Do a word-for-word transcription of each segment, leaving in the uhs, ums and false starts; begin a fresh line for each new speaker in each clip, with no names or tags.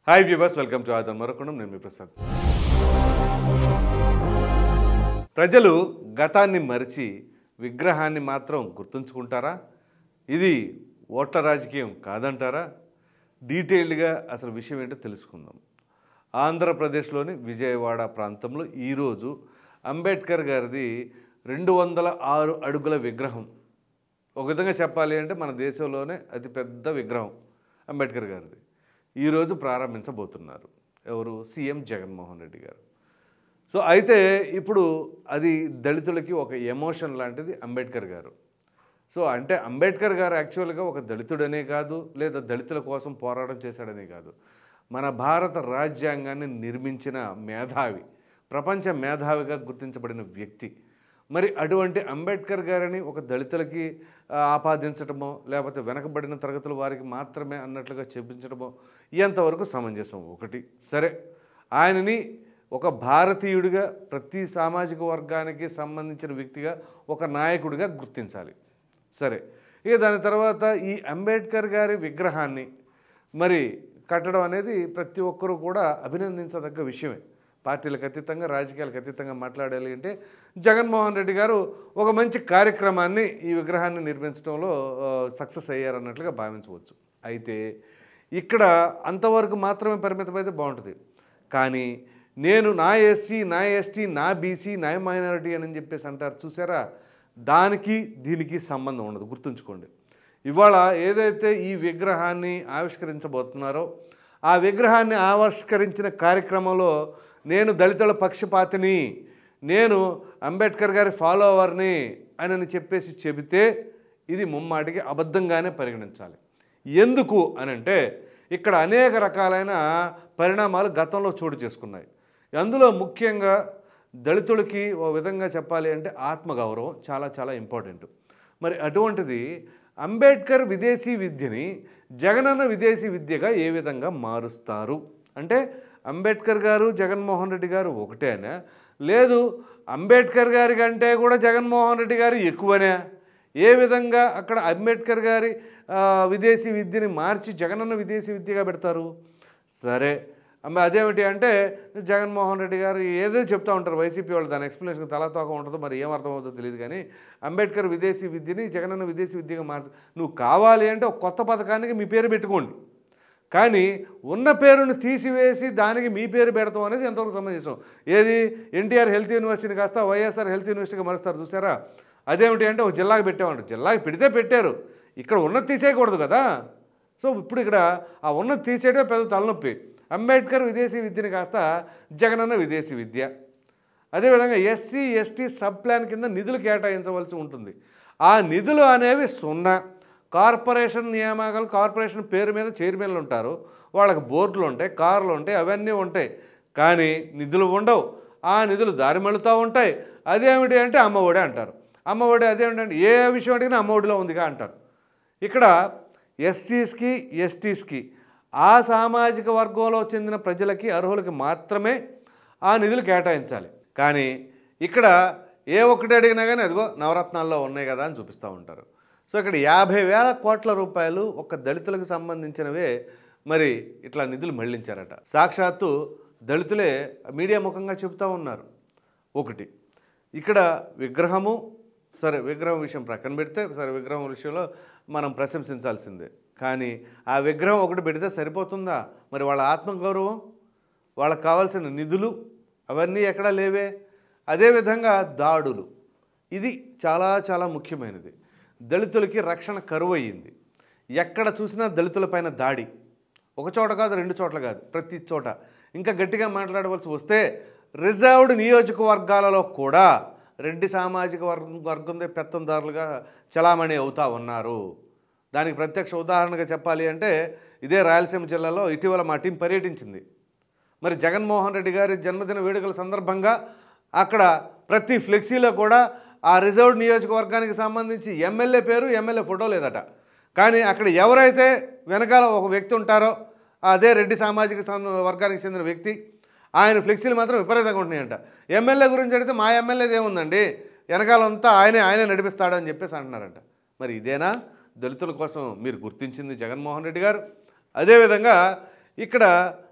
Hi viewers, welcome to ఆదన్ మరొకడం. నేను మీ ప్రసాద్. ప్రజలు గతాన్ని మరిచి విగ్రహాన్ని మాత్రం గుర్తుంచుకుంటారా? ఇది ఓట్ల రాజకీయం కాదంటారా? డీటెయిల్డ్గా అసలు విషయం ఏంటో తెలుసుకుందాం. ఆంధ్రప్రదేశ్లోని విజయవాడ ప్రాంతంలో ఈరోజు అంబేద్కర్ గారిది రెండు వందల ఆరు అడుగుల విగ్రహం, ఒక విధంగా చెప్పాలి అంటే మన దేశంలోనే అతిపెద్ద విగ్రహం అంబేద్కర్ గారిది ఈరోజు ప్రారంభించబోతున్నారు. ఎవరు? సీఎం జగన్మోహన్ రెడ్డి గారు. సో అయితే ఇప్పుడు అది దళితులకి ఒక ఎమోషన్ లాంటిది అంబేద్కర్ గారు. సో అంటే అంబేద్కర్ గారు యాక్చువల్గా ఒక దళితుడనే కాదు, లేదా దళితుల కోసం పోరాటం చేశాడనే కాదు, మన భారత రాజ్యాంగాన్ని నిర్మించిన మేధావి, ప్రపంచ మేధావిగా గుర్తించబడిన వ్యక్తి. మరి అటువంటి అంబేద్కర్ గారిని ఒక దళితులకి ఆపాదించడమో, లేకపోతే వెనకబడిన తరగతుల వారికి మాత్రమే అన్నట్లుగా చెప్పించడమో ఎంతవరకు సమంజసం? ఒకటి సరే, ఆయనని ఒక భారతీయుడిగా, ప్రతి సామాజిక వర్గానికి సంబంధించిన వ్యక్తిగా, ఒక నాయకుడిగా గుర్తించాలి. సరే, ఇక దాని తర్వాత ఈ అంబేద్కర్ గారి విగ్రహాన్ని మరి కట్టడం అనేది ప్రతి ఒక్కరూ కూడా అభినందించదగ్గ విషయమే. పార్టీలకు అతీతంగా, రాజకీయాలకు అతీతంగా మాట్లాడాలి అంటే జగన్మోహన్ రెడ్డి గారు ఒక మంచి కార్యక్రమాన్ని, ఈ విగ్రహాన్ని నిర్మించడంలో సక్సెస్ అయ్యారన్నట్లుగా భావించవచ్చు. అయితే ఇక్కడ అంతవరకు మాత్రమే పరిమితమైతే బాగుంటుంది. కానీ నేను నా ఎస్సీ, నా ఎస్టీ, నా బీసీ, నా మైనారిటీ అని చెప్పేసి అంటారు చూసారా, దానికి దీనికి సంబంధం ఉండదు, గుర్తుంచుకోండి. ఇవాళ ఏదైతే ఈ విగ్రహాన్ని ఆవిష్కరించబోతున్నారో, ఆ విగ్రహాన్ని ఆవిష్కరించిన కార్యక్రమంలో నేను దళితుల పక్షపాతిని, నేను అంబేద్కర్ గారి ఫాలోవర్ని అని చెప్పేసి చెబితే ఇది ముమ్మాటికి అబద్ధంగానే పరిగణించాలి. ఎందుకు అనంటే ఇక్కడ అనేక రకాలైన పరిణామాలు గతంలో చోటు చేసుకున్నాయి. అందులో ముఖ్యంగా దళితులకి ఓ విధంగా చెప్పాలి అంటే ఆత్మగౌరవం చాలా చాలా ఇంపార్టెంట్. మరి అటువంటిది అంబేద్కర్ విదేశీ విద్యని జగనన్న విదేశీ విద్యగా ఏ విధంగా మారుస్తారు అంటే, అంబేద్కర్ గారు జగన్మోహన్ రెడ్డి గారు ఒకటేనా, లేదు అంబేద్కర్ గారి కంటే కూడా జగన్మోహన్ రెడ్డి గారు ఎక్కువనే? ఏ విధంగా అక్కడ అంబేద్కర్ గారి విదేశీ విద్యని మార్చి జగనన్న విదేశీ విద్యగా పెడతారు? సరే, అదేమిటి అంటే జగన్మోహన్ రెడ్డి గారు ఏదో చెప్తూ ఉంటారు, వైసీపీ వాళ్ళు దాని ఎక్స్ప్లెనేషన్ తలతోక ఉంటుందో మరి ఏమర్థమవుతుందో తెలియదు. కానీ అంబేద్కర్ విదేశీ విద్యని జగనన్న విదేశీ విద్యగా మార్చు, నువ్వు కావాలి అంటే ఒక కొత్త పథకానికి మీ పేరు పెట్టుకోండి, కానీ ఉన్న పేరును తీసివేసి దానికి మీ పేరు పెడతాం అనేది ఎంతవరకు సమంజసం? ఏది ఎన్టీఆర్ హెల్త్ యూనివర్సిటీని కాస్త వైఎస్ఆర్ హెల్త్ యూనివర్సిటీగా మారుస్తారు చూసారా? అదేమిటి అంటే ఒక జిల్లాకి పెట్టామంటారు, జిల్లాకి పెడితే పెట్టారు, ఇక్కడ ఉన్నది తీసేయకూడదు కదా. సో ఇప్పుడు ఇక్కడ ఆ ఉన్నది తీసేయడమే పెద్ద తలనొప్పి. అంబేద్కర్ విదేశీ విద్యని కాస్త జగనన్న విదేశీ విద్య. అదేవిధంగా ఎస్సీ ఎస్టీ సబ్ ప్లాన్ కింద నిధులు కేటాయించవలసి ఉంటుంది. ఆ నిధులు అనేవి సున్నా. కార్పొరేషన్ నియామకాలు, కార్పొరేషన్ పేరు మీద చైర్మన్లు ఉంటారు, వాళ్ళకి బోర్డులు ఉంటాయి, కార్లు ఉంటాయి, అవన్నీ ఉంటాయి, కానీ నిధులు ఉండవు. ఆ నిధులు దారి మళ్ళుతూ ఉంటాయి. అదేమిటి అంటే అమ్మఒడి అంటారు. అమ్మఒడి అదేమిటంటే ఏ విషయం అడిగినా అమ్మఒడిలో ఉందిగా అంటారు. ఇక్కడ ఎస్సీస్కి ఎస్టీస్కి ఆ సామాజిక వర్గంలో చెందిన ప్రజలకి, అర్హులకి మాత్రమే ఆ నిధులు కేటాయించాలి. కానీ ఇక్కడ ఏ ఒక్కటి అడిగినా కానీ అదిగో నవరత్నాల్లో ఉన్నాయి కదా అని చూపిస్తూ ఉంటారు. సో ఇక్కడ యాభై వేల కోట్ల రూపాయలు ఒక దళితులకు సంబంధించినవే మరి ఇట్లా నిధులు మళ్లించారట. సాక్షాత్తు దళితులే మీడియా ముఖంగా చెబుతూ ఉన్నారు. ఒకటి ఇక్కడ విగ్రహము, సరే విగ్రహం విషయం ప్రక్కన పెడితే, సరే విగ్రహం విషయంలో మనం ప్రశంసించాల్సిందే, కానీ ఆ విగ్రహం ఒకటి పెడితే సరిపోతుందా? మరి వాళ్ళ ఆత్మగౌరవం, వాళ్ళకు కావాల్సిన నిధులు అవన్నీ ఎక్కడా లేవే. అదేవిధంగా దాడులు, ఇది చాలా చాలా ముఖ్యమైనది. దళితులకి రక్షణ కరువు అయ్యింది. ఎక్కడ చూసినా దళితులపైన దాడి, ఒక చోట కాదు, రెండు చోట్ల కాదు, ప్రతి చోట. ఇంకా గట్టిగా మాట్లాడవలసి వస్తే రిజర్వ్డ్ నియోజకవర్గాలలో కూడా రెడ్డి సామాజిక వర్గం వర్గందే పెత్తందారులుగా చలామణి అవుతూ ఉన్నారు. దానికి ప్రత్యక్ష ఉదాహరణగా చెప్పాలి అంటే ఇదే రాయలసీమ జిల్లాలో ఇటీవల మా టీం పర్యటించింది. మరి జగన్మోహన్ రెడ్డి గారి జన్మదిన వేడుకల సందర్భంగా అక్కడ ప్రతి ఫ్లెక్సీలో కూడా ఆ రిజర్వ్డ్ నియోజకవర్గానికి సంబంధించి ఎమ్మెల్యే పేరు, ఎమ్మెల్యే ఫోటో లేదట. కానీ అక్కడ ఎవరైతే వెనకాల ఒక వ్యక్తి ఉంటారో అదే రెడ్డి సామాజిక వర్గానికి చెందిన వ్యక్తి, ఆయన ఫ్లెక్సీలు మాత్రం విపరీతంగా ఉంటున్నాయంట. ఎమ్మెల్యే గురించి అడిగితే మా ఎమ్మెల్యేది ఏముందండి, వెనకాలంతా ఆయనే ఆయనే నడిపిస్తాడని చెప్పేసి అంటున్నారంట. మరి ఇదేనా దళితుల కోసం మీరు గుర్తించింది జగన్మోహన్ రెడ్డి గారు? అదేవిధంగా ఇక్కడ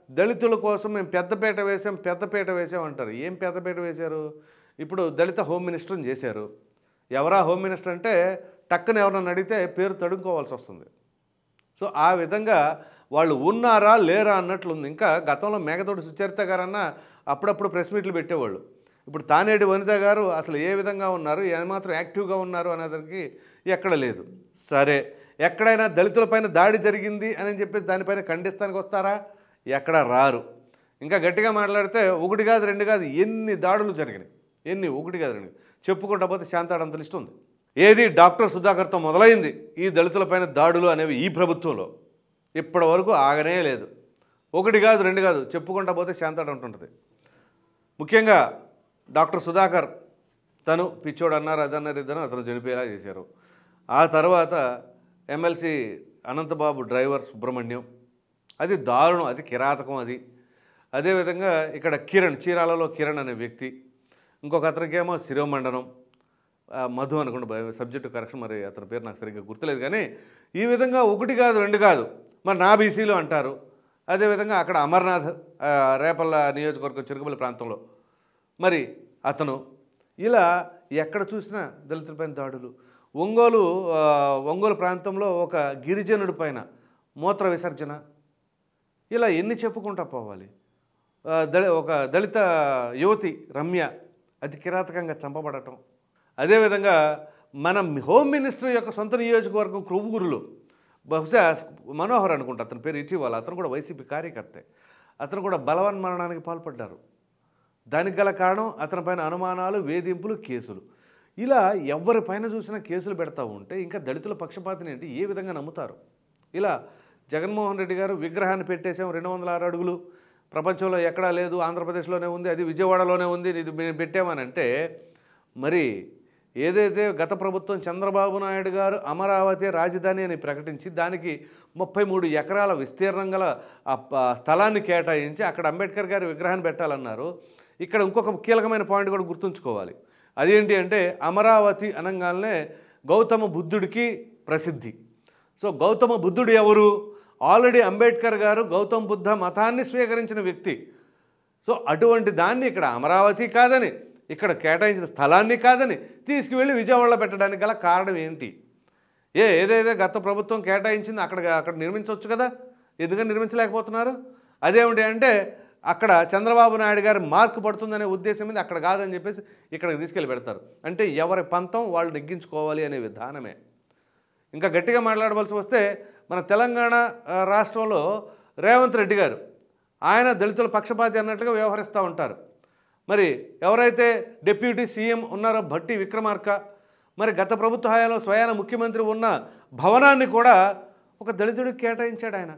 దళితుల కోసం మేము పెద్దపీట వేసాం పెద్దపీట వేసాం అంటారు. ఏం పెద్దపీట వేశారు? ఇప్పుడు దళిత హోమ్ మినిస్టర్ని చేశారు. ఎవరా హోమ్ మినిస్టర్ అంటే టక్కున ఎవరన్నా అడిగితే పేరు తడుముకోవాల్సి వస్తుంది. సో ఆ విధంగా వాళ్ళు ఉన్నారా లేరా అన్నట్లుంది. ఇంకా గతంలో మేఘతోటి సుచరిత గారన్నా అప్పుడప్పుడు ప్రెస్ మీట్లు పెట్టేవాళ్ళు. ఇప్పుడు తానేటి వనిత గారు అసలు ఏ విధంగా ఉన్నారు, ఏమాత్రం యాక్టివ్గా ఉన్నారు అనేదానికి ఎక్కడ లేదు. సరే, ఎక్కడైనా దళితులపైన దాడి జరిగింది అని చెప్పేసి దానిపైన ఖండిస్తానికి వస్తారా? ఎక్కడ రారు. ఇంకా గట్టిగా మాట్లాడితే ఒకటి కాదు రెండు కాదు ఎన్ని దాడులు జరిగినాయి, ఎన్ని ఒకటి కాదు రెండు చెప్పుకుంటా పోతే శాంతాడంత లిస్ట్ ఉంది. ఏది డాక్టర్ సుధాకర్తో మొదలైంది ఈ దళితులపైన దాడులు అనేవి ఈ ప్రభుత్వంలో ఇప్పటి వరకు ఆగనే లేదు. ఒకటి కాదు రెండు కాదు చెప్పుకుంటా పోతే శాంతాడు అంటుంటుంది. ముఖ్యంగా డాక్టర్ సుధాకర్ తను పిచ్చోడు అన్నారు, అదన్నారు, ఇద్దరు అతను చనిపోయేలా చేశారు. ఆ తర్వాత ఎమ్మెల్సీ అనంతబాబు డ్రైవర్ సుబ్రహ్మణ్యం, అది దారుణం, అది కిరాతకం. అది అదేవిధంగా ఇక్కడ కిరణ్, చీరాలలో కిరణ్ అనే వ్యక్తి, ఇంకొక అతనికేమో శిరోమండనం మధు అనుకుంటా, సబ్జెక్టు కరెక్షన్, మరి అతని పేరు నాకు సరిగ్గా గుర్తులేదు. కానీ ఈ విధంగా ఒకటి కాదు రెండు కాదు మరి నా బీసీలు అంటారు. అదేవిధంగా అక్కడ అమర్నాథ్ రేపల్ల నియోజకవర్గం చిరుకపల్లి ప్రాంతంలో మరి అతను, ఇలా ఎక్కడ చూసినా దళితులపైన దాడులు. ఒంగోలు ఒంగోలు ప్రాంతంలో ఒక గిరిజనుడి పైన మూత్ర విసర్జన. ఇలా ఎన్ని చెప్పుకుంటా పోవాలి. దళి ఒక దళిత యువతి రమ్య అతి కిరాతకంగా చంపబడటం. అదేవిధంగా మన హోమ్ మినిస్టర్ యొక్క సొంత నియోజకవర్గం క్రొవ్వూరులో బహుశా మనోహర్ అనుకుంటా అతని పేరు, ఇటీవల అతను కూడా వైసీపీ కార్యకర్తే, అతను కూడా బలవన్మరణానికి పాల్పడ్డారు. దానికి గల కారణం అతని పైన అనుమానాలు, వేధింపులు, కేసులు. ఇలా ఎవరిపైన చూసినా కేసులు పెడతా ఉంటే ఇంకా దళితుల పక్షపాతిని ఏంటి ఏ విధంగా నమ్ముతారు? ఇలా జగన్మోహన్ రెడ్డి గారు విగ్రహాన్ని పెట్టేసాం రెండు వందల ఆరు అడుగులు, ప్రపంచంలో ఎక్కడా లేదు, ఆంధ్రప్రదేశ్లోనే ఉంది, అది విజయవాడలోనే ఉంది, ఇది మేము పెట్టామని అంటే మరి ఏదైతే గత ప్రభుత్వం చంద్రబాబు నాయుడు గారు అమరావతి రాజధాని అని ప్రకటించి దానికి ముప్పై మూడు ఎకరాల విస్తీర్ణం గల స్థలాన్ని కేటాయించి అక్కడ అంబేద్కర్ గారి విగ్రహాన్ని పెట్టాలన్నారు. ఇక్కడ ఇంకొక కీలకమైన పాయింట్ కూడా గుర్తుంచుకోవాలి. అదేంటి అంటే అమరావతి అనగానే గౌతమ బుద్ధుడికి ప్రసిద్ధి. సో గౌతమ బుద్ధుడు ఎవరు? ఆల్రెడీ అంబేద్కర్ గారు గౌతమ బుద్ధ మతాన్ని స్వీకరించిన వ్యక్తి. సో అటువంటి దాన్ని ఇక్కడ అమరావతి కాదని, ఇక్కడ కేటాయించిన స్థలాన్ని కాదని తీసుకువెళ్ళి విజయవాడలో పెట్టడానికి గల కారణం ఏంటి? ఏ ఏదైతే గత ప్రభుత్వం కేటాయించింది అక్కడ అక్కడ నిర్మించవచ్చు కదా, ఎందుకని నిర్మించలేకపోతున్నారు? అదేమిటి అంటే అక్కడ చంద్రబాబు నాయుడు గారి మార్కు పడుతుందనే ఉద్దేశం మీద అక్కడ కాదని చెప్పేసి ఇక్కడికి తీసుకెళ్ళి పెడతారు. అంటే ఎవరి పంతం వాళ్ళు నెగ్గించుకోవాలి అనే విధానమే. ఇంకా గట్టిగా మాట్లాడవలసి వస్తే మన తెలంగాణ రాష్ట్రంలో రేవంత్ రెడ్డి గారు ఆయన దళితుల పక్షపాతి అన్నట్లుగా వ్యవహరిస్తూ ఉంటారు. మరి ఎవరైతే డిప్యూటీ సీఎం ఉన్నారో భట్టి విక్రమార్క, మరి గత ప్రభుత్వ హయాంలో స్వయాన ముఖ్యమంత్రి ఉన్న భవనాన్ని కూడా ఒక దళితుడికి కేటాయించాడు ఆయన.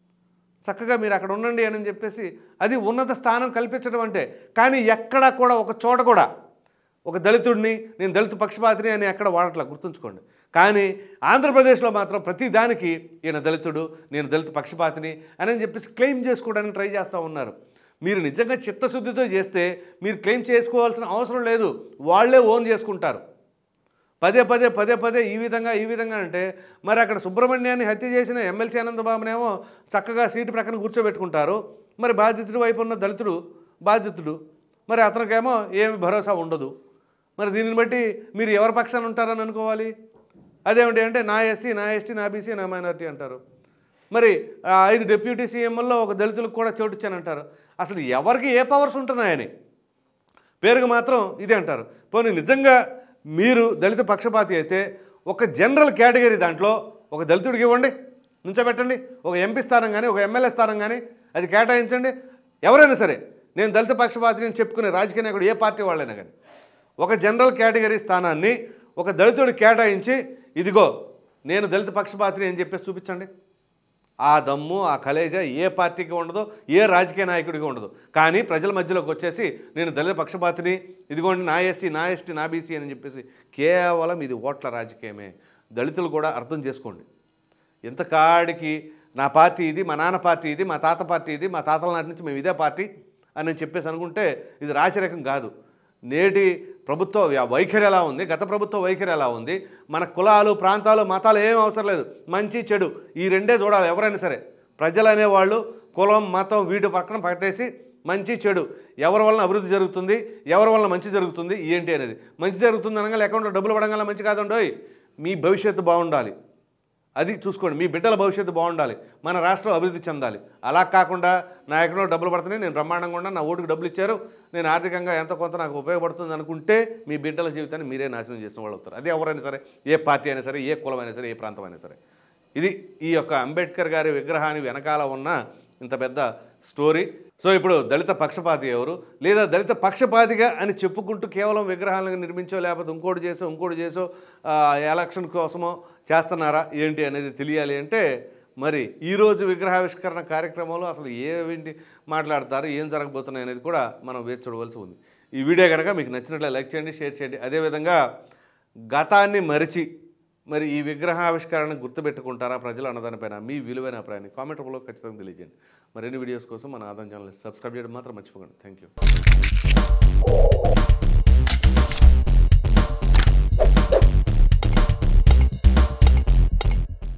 చక్కగా మీరు అక్కడ ఉండండి అని చెప్పేసి అది ఉన్నత స్థానం కల్పించడం అంటే. కానీ ఎక్కడా కూడా ఒక చోట కూడా ఒక దళితుడిని నేను దళిత పక్షపాతిని అని ఎక్కడ వాడట్లా, గుర్తుంచుకోండి. కానీ ఆంధ్రప్రదేశ్లో మాత్రం ప్రతి దానికి ఈయన దళితుడు, నేను దళిత పక్షపాతిని అని చెప్పేసి క్లెయిమ్ చేసుకోవడానికి ట్రై చేస్తూ ఉన్నారు. మీరు నిజంగా చిత్తశుద్ధితో చేస్తే మీరు క్లెయిమ్ చేసుకోవాల్సిన అవసరం లేదు, వాళ్ళే ఓన్ చేసుకుంటారు. పదే పదే పదే పదే ఈ విధంగా ఈ విధంగా అంటే మరి అక్కడ సుబ్రహ్మణ్యాన్ని హత్య చేసిన ఎమ్మెల్సీ అనంతబాబునేమో చక్కగా సీటు ప్రక్కన కూర్చోబెట్టుకుంటారు. మరి బాధితుడి వైపు ఉన్న దళితుడు బాధితుడు, మరి అతనికేమో ఏమి భరోసా ఉండదు. మరి దీనిని బట్టి మీరు ఎవరి పక్షాన ఉంటారని అనుకోవాలి? అదేమిటి అంటే నా ఎస్సీ, నా ఎస్టీ, నా బీసీ, నా మైనారిటీ అంటారు. మరి ఐదు డిప్యూటీ సీఎంల్లో ఒక దళితులకు కూడా చోటు ఇచ్చానంటారు. అసలు ఎవరికి ఏ పవర్స్ ఉంటున్నాయని పేరుకు మాత్రం ఇదే అంటారు. పోనీ నిజంగా మీరు దళిత పక్షపాతి అయితే ఒక జనరల్ కేటగిరీ దాంట్లో ఒక దళితుడికి ఇవ్వండి, నుంచోబెట్టండి. ఒక ఎంపీ స్థానం కానీ ఒక ఎమ్మెల్యే స్థానం కానీ అది కేటాయించండి. ఎవరైనా సరే నేను దళిత పక్షపాతిని అని చెప్పుకునే రాజకీయ నాయకుడు ఏ పార్టీ వాళ్ళైనా కానీ ఒక జనరల్ కేటగిరీ స్థానాన్ని ఒక దళితుడికి కేటాయించి ఇదిగో నేను దళిత పక్షపాతిని అని చెప్పేసి చూపించండి. ఆ దమ్ము ఆ కలేజా ఏ పార్టీకి ఉండదు, ఏ రాజకీయ నాయకుడికి ఉండదు. కానీ ప్రజల మధ్యలోకి వచ్చేసి నేను దళిత పక్షపాతిని, ఇదిగోండి నా ఎస్సీ, నా ఎస్టీ, నా బీసీ అని చెప్పేసి కేవలం ఇది ఓట్ల రాజకీయమే. దళితులు కూడా అర్థం చేసుకోండి. ఇంతకాడికి నా పార్టీ ఇది, మా నాన్న పార్టీ ఇది, మా తాత పార్టీ ఇది, మా తాతల నాటి నుంచి మేము ఇదే పార్టీ అని చెప్పేసి అనుకుంటే ఇది రాచరికం కాదు. నేటి ప్రభుత్వ వైఖరి ఎలా ఉంది, గత ప్రభుత్వ వైఖరి ఎలా ఉంది, మన కులాలు ప్రాంతాలు మతాలు ఏం అవసరం లేదు, మంచి చెడు ఈ రెండే చూడాలి ఎవరైనా సరే. ప్రజలు అనేవాళ్ళు కులం మతం వీటి పక్కన పట్టేసి మంచి చెడు ఎవరి వలన అభివృద్ధి జరుగుతుంది, ఎవరి వలన మంచి జరుగుతుంది ఏంటి అనేది. మంచి జరుగుతుంది అనగా అకౌంట్లో డబ్బులు పడంగా మంచి కాదండోయ్, మీ భవిష్యత్తు బాగుండాలి, అది చూసుకోండి. మీ బిడ్డల భవిష్యత్తు బాగుండాలి, మన రాష్ట్రం అభివృద్ధి చెందాలి. అలా కాకుండా నా అకౌంట్లో డబ్బులు పడుతున్నాయి, నేను బ్రహ్మాండంగా ఉన్నా, నా ఓటుకు డబ్బులు ఇచ్చారు, నేను ఆర్థికంగా ఎంతో కొంత నాకు ఉపయోగపడుతుంది అనుకుంటే మీ బిడ్డల జీవితాన్ని మీరే నాశనం చేసిన వాళ్ళు అవుతారు. అది ఎవరైనా సరే, ఏ పార్టీ అయినా సరే, ఏ కులం అయినా సరే, ఏ ప్రాంతం అయినా సరే. ఇది ఈ యొక్క అంబేద్కర్ గారి విగ్రహాన్ని వెనకాల ఉన్న ఇంత పెద్ద స్టోరీ. సో ఇప్పుడు దళిత పక్షపాతి ఎవరు, లేదా దళిత పక్షపాతిగా అని చెప్పుకుంటూ కేవలం విగ్రహాలను నిర్మించో లేకపోతే ఇంకోటి చేసో ఇంకోటి చేసో ఎలక్షన్ కోసమో చేస్తున్నారా ఏంటి అనేది తెలియాలి అంటే మరి ఈరోజు విగ్రహావిష్కరణ కార్యక్రమంలో అసలు ఏమిటి మాట్లాడతారు, ఏం జరగబోతున్నాయి అనేది కూడా మనం వేచి చూడవలసి ఉంది. ఈ వీడియో కనుక మీకు నచ్చినట్లే లైక్ చేయండి, షేర్ చేయండి. అదేవిధంగా గతాన్ని మరిచి మరి ఈ విగ్రహావిష్కరణ గుర్తుపెట్టుకుంటారా ప్రజలు అన్నదానిపైన మీ విలువైన అభిప్రాయాన్ని కామెంట్ రూపంలో ఖచ్చితంగా తెలియజేయండి. మరిన్ని వీడియోస్ కోసం మన ఆదాయం ఛానల్ సబ్స్క్రైబ్ చేయడం మాత్రం మర్చిపోకండి. Thank you.